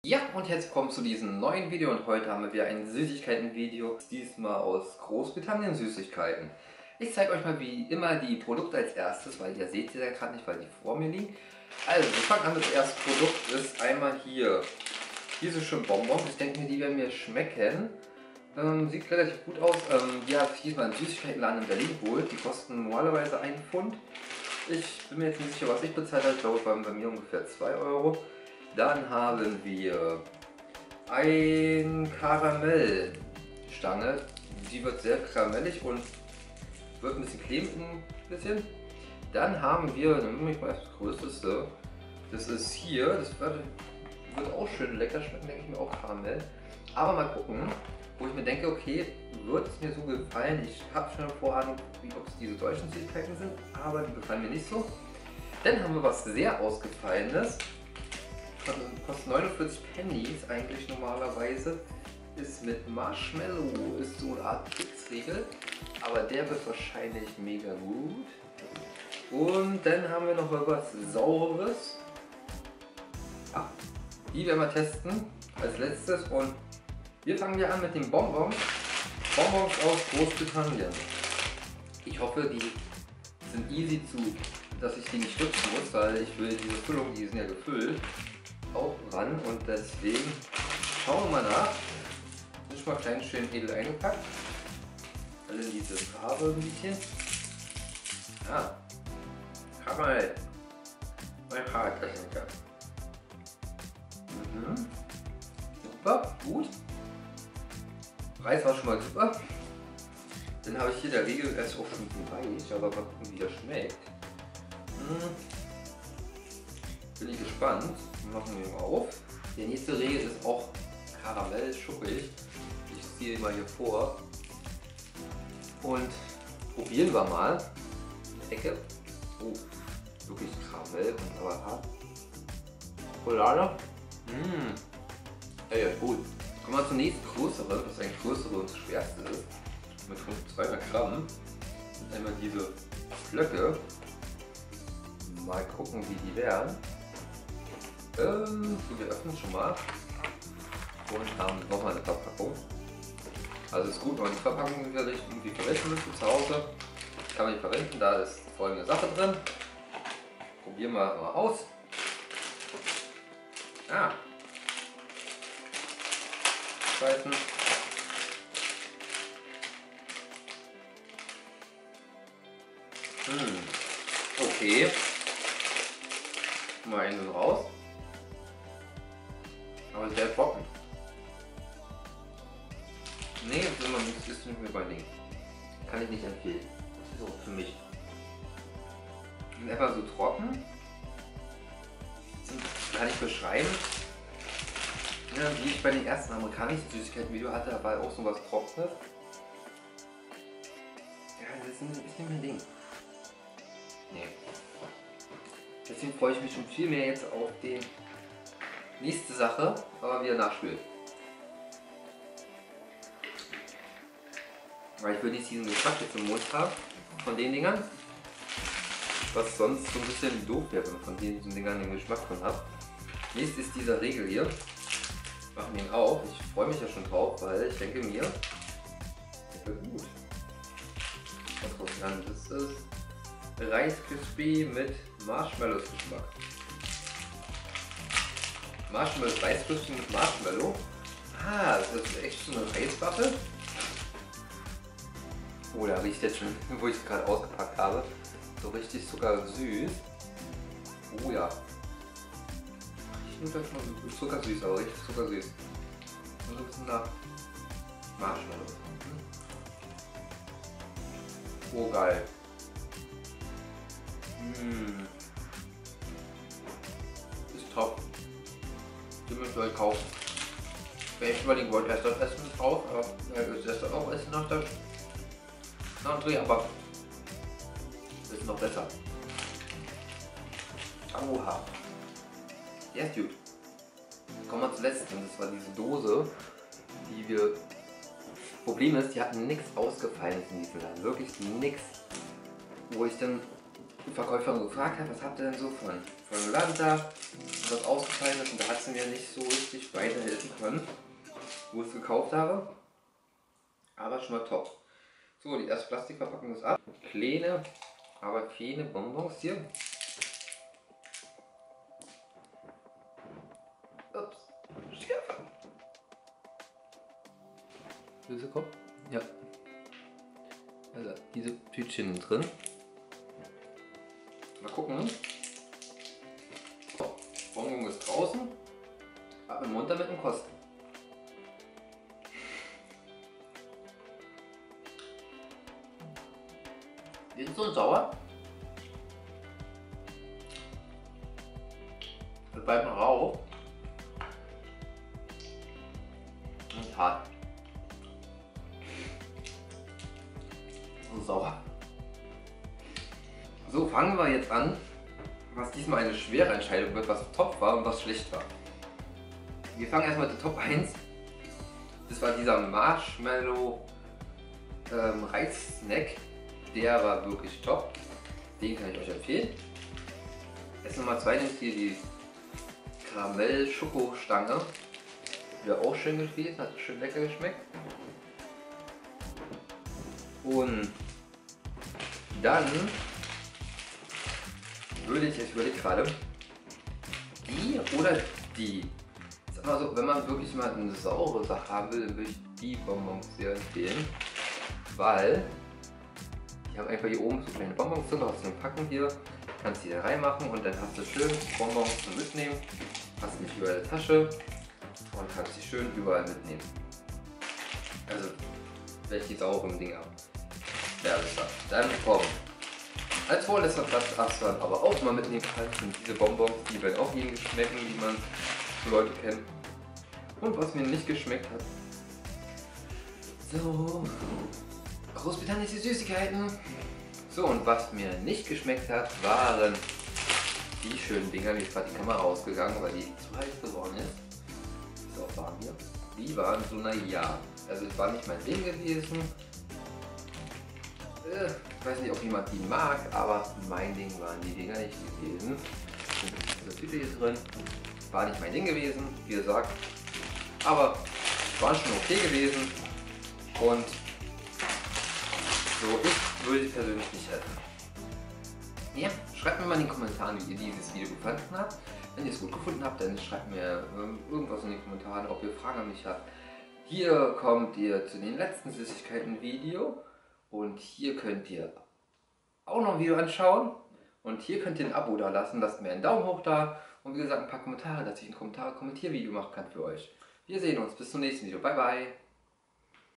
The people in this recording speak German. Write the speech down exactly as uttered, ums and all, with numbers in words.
Ja, und herzlich willkommen zu diesem neuen Video und heute haben wir wieder ein Süßigkeiten-Video, diesmal aus Großbritannien Süßigkeiten. Ich zeige euch mal wie immer die Produkte als erstes, weil ihr seht sie ja gerade nicht, weil die vor mir liegen. Also, wir fangen an, das erste Produkt ist einmal hier diese schönen Bonbons. Ich denke mir, die werden mir schmecken. Ähm, sieht relativ gut aus. Ähm, die habe ich diesmal im Süßigkeitenladen in Berlin geholt. Die kosten normalerweise einen Pfund. Ich bin mir jetzt nicht sicher, was ich bezahlt habe. Ich glaube, es waren bei mir ungefähr zwei Euro. Dann haben wir ein Karamellstange. Die wird sehr karamellig und wird ein bisschen kleben, ein bisschen. Dann haben wir, dann nehme ich mal das größte. Das ist hier, das wird, wird auch schön lecker schmecken, denke ich mir, auch Karamell. Aber mal gucken, wo ich mir denke, okay, wird es mir so gefallen? Ich habe schon eine Vorahnung, ob es diese deutschen Süßigkeiten sind, aber die gefallen mir nicht so. Dann haben wir was sehr Ausgefallenes. Kostet neunundvierzig Pennies eigentlich normalerweise, ist mit Marshmallow, ist so eine Art Fixriegel, aber der wird wahrscheinlich mega gut. Und dann haben wir noch mal was Saures. Ah, die werden wir testen als letztes und wir fangen wir an mit den Bonbons. Bonbons aus Großbritannien. Ich hoffe, die sind easy zu, dass ich die nicht stützen muss, weil ich will diese Füllung, die sind ja gefüllt, auch ran und deswegen schauen wir mal nach. Das ist mal klein schön edel eingepackt. Alle in diese Farbe ein bisschen. Ah, Karamell. Mein Hart, das ist ja. Mhm. Super, gut. Preis war schon mal super. Dann habe ich hier der Riegel erst auch schon weich, aber mal gucken, wie der schmeckt. Mhm. Bin ich gespannt. Machen wir mal auf. Der nächste Riegel ist auch Karamell schuppig. Ich ziehe ihn mal hier vor. Und probieren wir mal. Eine Ecke. Oh, wirklich Karamell und aber hart. Schokolade. Mmh. Ja, ja, gut. Kommen wir zum nächsten größeren, was ein größere und das schwerste ist. Mit zweihundert Gramm. Und einmal diese Flöcke. Mal gucken, wie die werden. Ähm, so, wir öffnen schon mal und haben nochmal eine Verpackung. Also ist gut, wenn man die Verpackung irgendwie verwenden möchte zu Hause, kann man die verwenden. Da ist folgende Sache drin. Probieren wir mal aus. Ah. Scheißen. Hm. Okay. Mal einen raus. Aber sehr trocken. Nee, das ist immer nicht, ist nicht mehr bei Ding. Kann ich nicht empfehlen. Das ist auch für mich. Sind einfach so trocken. Sind, kann ich beschreiben. Ja, wie ich bei den ersten amerikanischen Süßigkeiten-Video hatte, da war auch so was Trockenes. Ja, das ist nicht mehr mein Ding. Nee. Deswegen freue ich mich schon viel mehr jetzt auf die nächste Sache, aber wieder nachspülen. Weil ich will nicht diesen Geschmack jetzt im Mund haben von den Dingern, was sonst so ein bisschen doof wäre, wenn man von diesen Dingern den Geschmack von hat. Nächstes ist dieser Riegel hier. Machen wir ihn auf. Ich freue mich ja schon drauf, weil ich denke mir, das wird gut. Was kommt dann? Das ist Rice Crispy mit Marshmallows Geschmack. Marshmallow, Rice Crispy mit Marshmallow. Ah, das ist echt so eine Reiswaffe. Oh, da riecht jetzt schon, wo ich es gerade ausgepackt habe, so richtig sogar süß. Oh ja. Riecht schon zuckersüß, aber richtig zuckersüß. Und so ein bisschen nach Marshmallow. Oh, geil. Mmh. Ist top. Die müsst ihr euch kaufen. Wenn ich überlegen wollte, erst das Essen drauf, aber ja, ich esse auch Essen nach der André, aber das ist noch besser. Oha. Ja, ist gut. Kommen wir zuletzt, und das war diese Dose, die wir. Problem ist, die hatten nichts Ausgefallenes in diesem Laden. Wirklich nichts. Wo ich dann die Verkäuferin gefragt habe, was habt ihr denn so von, von Lavender, was ausgefallen ist, und da hat sie mir nicht so richtig bei können, wo ich es gekauft habe. Aber schon mal top. So, die erste Plastikverpackung ist ab. Kleine, aber feine Bonbons hier. Ups, Schärfe. Böse Kopf? Ja. Also diese Tütchen drin. Mal gucken. So, Bonbon ist draußen. Ab im Mund damit und kosten. Die sind so sauer. Das bleibt noch rau. Und hart. So sauer. So, fangen wir jetzt an, was diesmal eine schwere Entscheidung wird, was top war und was schlecht war. Wir fangen erstmal mit der Top eins. Das war dieser Marshmallow ähm, Reissnack. Der war wirklich top. Den kann ich euch empfehlen. Als Nummer zwei nimmt hier die Karamell-Schokostange. Wäre auch schön gewesen, hat schön lecker geschmeckt. Und dann würde ich, ich überlege gerade, die oder die. Sag mal so, wenn man wirklich mal eine saure Sache haben will, dann würde ich die Bonbons sehr empfehlen. Weil ich habe einfach hier oben so kleine Bonbons drin, hast du ein Packen hier, kannst die da reinmachen und dann hast du schön Bonbons zum Mitnehmen. Hast nicht überall eine Tasche und kannst die schön überall mitnehmen. Also, welche sauren Dinger. Ja, das war. Dann kommen. Als vorletzter Platz, was man aber auch mal mitnehmen kann, sind diese Bonbons, die werden auch jedem schmecken, die man für Leute kennt. Und was mir nicht geschmeckt hat. So. Großbritannien ist die Süßigkeiten. So, und was mir nicht geschmeckt hat, waren die schönen Dinger. Mir ist gerade die Kamera rausgegangen, weil die zu heiß geworden ist. Ist auch warm hier. Die waren so, naja. Also, es war nicht mein Ding gewesen. Äh, ich weiß nicht, ob jemand die mag, aber mein Ding waren die Dinger nicht gewesen. Diese Tüte hier drin. War nicht mein Ding gewesen, wie gesagt. Aber waren schon okay gewesen. Und so, ich würde sie persönlich nicht essen. Ja, schreibt mir mal in den Kommentaren, wie ihr dieses Video gefunden habt. Wenn ihr es gut gefunden habt, dann schreibt mir ähm, irgendwas in den Kommentaren, ob ihr Fragen an mich habt. Hier kommt ihr zu den letzten Süßigkeiten-Video. Und hier könnt ihr auch noch ein Video anschauen. Und hier könnt ihr ein Abo da lassen, lasst mir einen Daumen hoch da. Und wie gesagt, ein paar Kommentare, dass ich ein Kommentar-Kommentiervideo machen kann für euch. Wir sehen uns, bis zum nächsten Video. Bye, bye.